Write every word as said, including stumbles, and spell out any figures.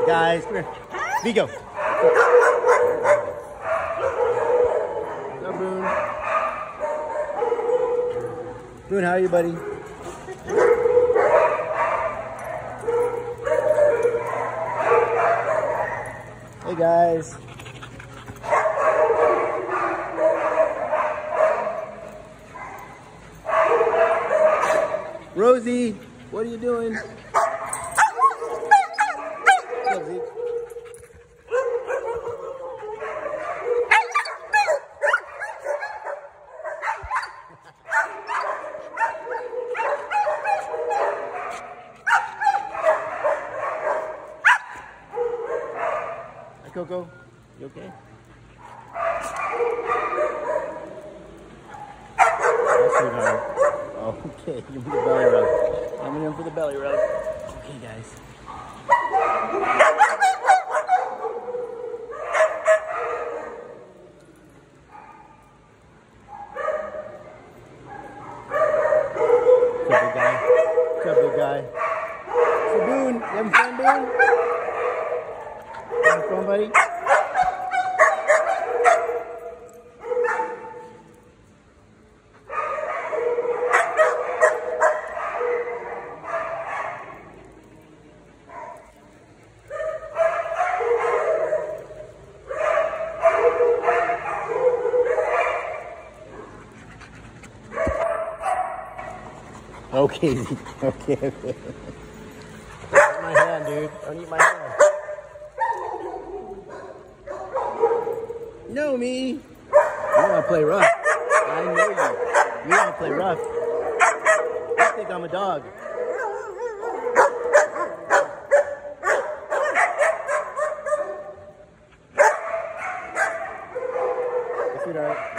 guys. Come here. Viggo. What's up, Boone? Boone, how are you, buddy? Hey, guys. Rosie, what are you doing? What's up, Zeke? Hi, Coco. You okay? Yes, sweetheart. Okay, you for the belly rub. I'm in for the belly rub. Okay, guys. What's up, big guy? What's up, big guy? So, Boone, you having fun, Boone? You having fun, buddy? Okay, okay, okay. Don't eat my hand, dude. Don't eat my hand. You know me. You want to play rough. I know you. You want to play rough. You think I'm a dog. Sweetheart.